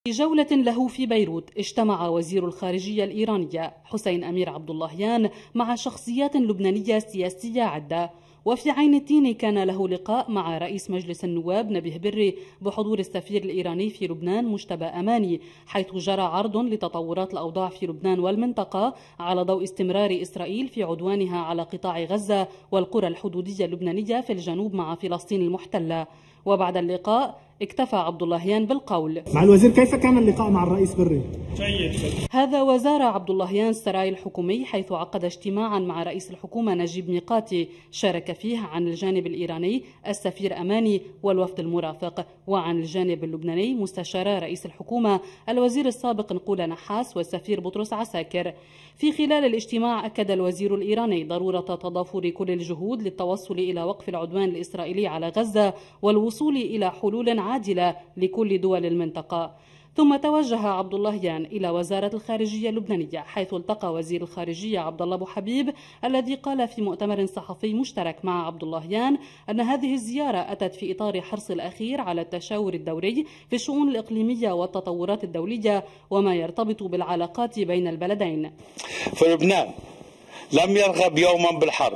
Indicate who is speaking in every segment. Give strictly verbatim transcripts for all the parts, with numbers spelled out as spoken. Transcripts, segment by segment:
Speaker 1: في جولة له في بيروت اجتمع وزير الخارجية الإيرانية حسين أمير عبد اللهيان مع شخصيات لبنانية سياسية عدة. وفي عين التين كان له لقاء مع رئيس مجلس النواب نبيه بري بحضور السفير الإيراني في لبنان مجتبى أماني، حيث جرى عرض لتطورات الأوضاع في لبنان والمنطقة على ضوء استمرار إسرائيل في عدوانها على قطاع غزة والقرى الحدودية اللبنانية في الجنوب مع فلسطين المحتلة. وبعد اللقاء اكتفى عبد اللهيان بالقول:
Speaker 2: مع الوزير كيف كان اللقاء مع الرئيس بري؟
Speaker 1: جيد. هذا وزار عبد اللهيان السراي الحكومي، حيث عقد اجتماعا مع رئيس الحكومة نجيب ميقاتي شارك فيه عن الجانب الإيراني السفير أماني والوفد المرافق، وعن الجانب اللبناني مستشار رئيس الحكومة الوزير السابق نقول نحاس والسفير بطرس عساكر. في خلال الاجتماع أكد الوزير الإيراني ضرورة تضافر كل الجهود للتوصل إلى وقف العدوان الإسرائيلي على غزة والوصول إلى حلول عاجلة لكل دول المنطقة. ثم توجه عبد اللهيان إلى وزارة الخارجية اللبنانية، حيث التقى وزير الخارجية عبد الله أبو حبيب الذي قال في مؤتمر صحفي مشترك مع عبد اللهيان أن هذه الزيارة أتت في إطار حرص الأخير على التشاور الدوري في الشؤون الإقليمية والتطورات الدولية وما يرتبط بالعلاقات بين البلدين.
Speaker 3: فلبنان لم يرغب يوما بالحرب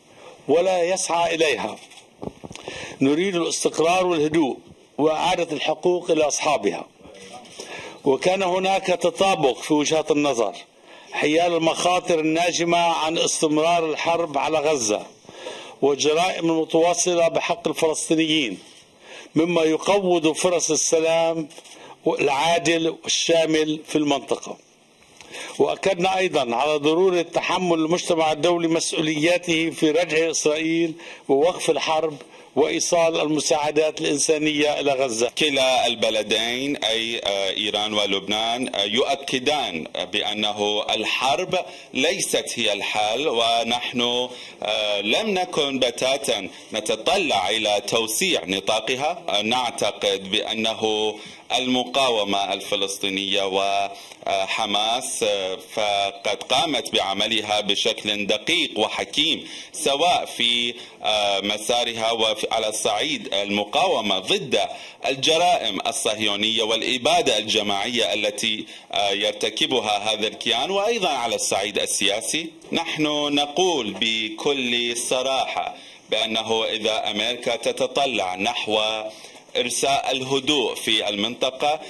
Speaker 3: ولا يسعى إليها. نريد الاستقرار والهدوء وإعادة الحقوق إلى أصحابها. وكان هناك تطابق في وجهات النظر حيال المخاطر الناجمة عن استمرار الحرب على غزة والجرائم المتواصلة بحق الفلسطينيين، مما يقوض فرص السلام العادل والشامل في المنطقة. وأكدنا أيضا على ضرورة تحمل المجتمع الدولي مسؤولياته في ردع إسرائيل ووقف الحرب وإيصال المساعدات الإنسانية إلى غزة.
Speaker 4: كلا البلدين أي إيران ولبنان يؤكدان بأنه الحرب ليست هي الحل، ونحن لم نكن بتاتا نتطلع إلى توسيع نطاقها. نعتقد بأنه المقاومة الفلسطينية وحماس فقد قامت بعملها بشكل دقيق وحكيم، سواء في مسارها وعلى الصعيد المقاومة ضد الجرائم الصهيونية والإبادة الجماعية التي يرتكبها هذا الكيان، وأيضا على الصعيد السياسي. نحن نقول بكل صراحة بأنه إذا أمريكا تتطلع نحو إرساء الهدوء في المنطقة،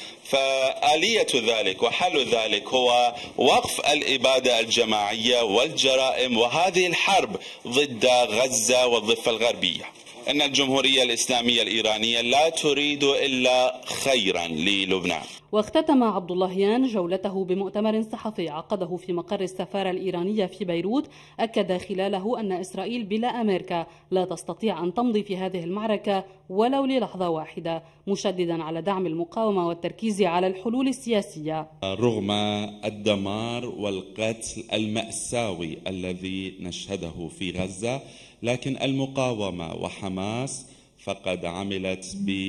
Speaker 4: فآلية ذلك وحل ذلك هو وقف الإبادة الجماعية والجرائم وهذه الحرب ضد غزة والضفة الغربية. إن الجمهورية الإسلامية الإيرانية لا تريد إلا خيرا للبنان.
Speaker 1: واختتم عبد اللهيان جولته بمؤتمر صحفي عقده في مقر السفارة الإيرانية في بيروت، أكد خلاله أن إسرائيل بلا أمريكا لا تستطيع أن تمضي في هذه المعركة ولو للحظة واحدة، مشددا على دعم المقاومة والتركيز على الحلول السياسية.
Speaker 5: رغم الدمار والقتل المأساوي الذي نشهده في غزة، لكن المقاومة وحماس فقد عملت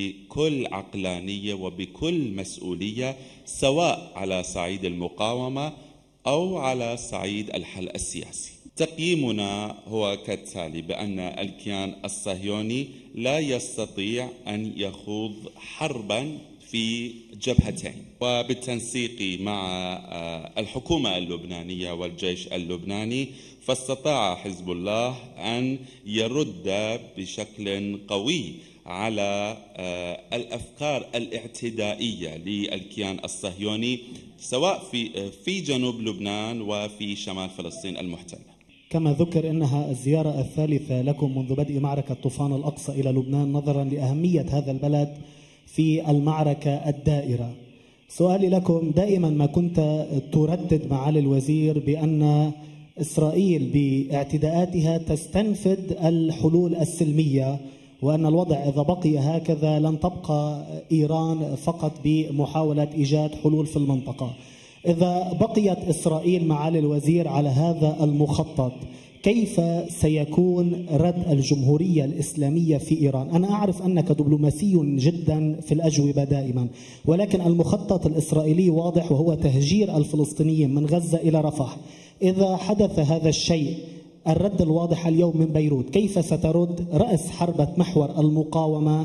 Speaker 5: بكل عقلانية وبكل مسؤولية، سواء على صعيد المقاومة أو على صعيد الحل السياسي. تقييمنا هو كالتالي: بأن الكيان الصهيوني لا يستطيع أن يخوض حربا في جبهتين، وبالتنسيق مع الحكومة اللبنانية والجيش اللبناني فاستطاع حزب الله أن يرد بشكل قوي على الأفكار الاعتدائية للكيان الصهيوني، سواء في في جنوب لبنان وفي شمال فلسطين المحتلة.
Speaker 2: كما ذكر أنها الزيارة الثالثة لكم منذ بدء معركة طوفان الأقصى إلى لبنان، نظرا لأهمية هذا البلد في المعركة الدائرة. سؤالي لكم: دائما ما كنت تردد معالي الوزير بأن إسرائيل باعتداءاتها تستنفد الحلول السلمية، وأن الوضع إذا بقي هكذا لن تبقى إيران فقط بمحاولة إيجاد حلول في المنطقة. إذا بقيت إسرائيل معالي الوزير على هذا المخطط، كيف سيكون رد الجمهورية الإسلامية في إيران؟ أنا أعرف أنك دبلوماسي جدا في الأجوبة دائما، ولكن المخطط الإسرائيلي واضح، وهو تهجير الفلسطينيين من غزة إلى رفح. إذا حدث هذا الشيء، الرد الواضح اليوم من بيروت، كيف سترد رأس حربة محور المقاومة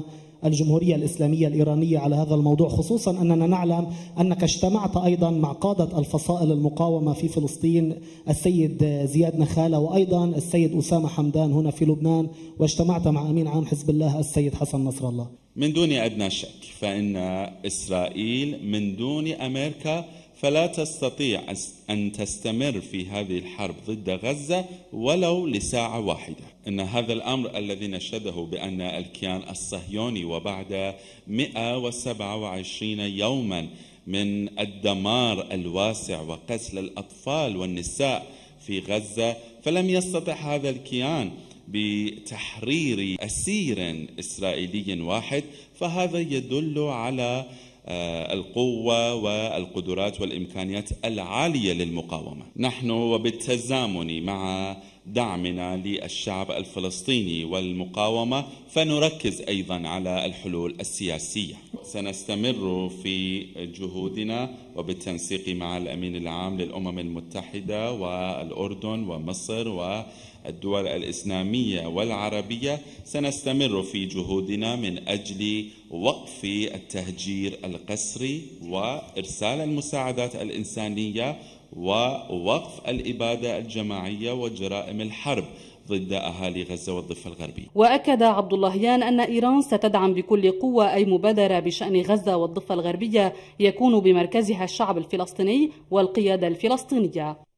Speaker 2: الجمهورية الإسلامية الإيرانية على هذا الموضوع، خصوصا أننا نعلم أنك اجتمعت أيضا مع قادة الفصائل المقاومة في فلسطين، السيد زياد نخالة وأيضا السيد أسامة حمدان هنا في لبنان، واجتمعت مع أمين عام حزب الله السيد حسن نصر الله.
Speaker 5: من دون أدنى شك فإن إسرائيل من دون أمريكا فلا تستطيع أن تستمر في هذه الحرب ضد غزة ولو لساعة واحدة. إن هذا الأمر الذي نشهده بأن الكيان الصهيوني وبعد مئة وسبعة وعشرين يوما من الدمار الواسع وقتل الأطفال والنساء في غزة، فلم يستطع هذا الكيان بتحرير أسير إسرائيلي واحد، فهذا يدل على القوة والقدرات والإمكانيات العالية للمقاومة. نحن وبالتزامن مع دعمنا للشعب الفلسطيني والمقاومة فنركز أيضا على الحلول السياسية. سنستمر في جهودنا وبالتنسيق مع الأمين العام للأمم المتحدة والأردن ومصر والدول الإسلامية والعربية، سنستمر في جهودنا من أجل وقف التهجير القسري وإرسال المساعدات الإنسانية ووقف الإبادة الجماعية وجرائم الحرب ضد أهالي غزة والضفة الغربية.
Speaker 1: وأكد عبد اللهيان أن إيران ستدعم بكل قوة أي مبادرة بشأن غزة والضفة الغربية يكون بمركزها الشعب الفلسطيني والقيادة الفلسطينية.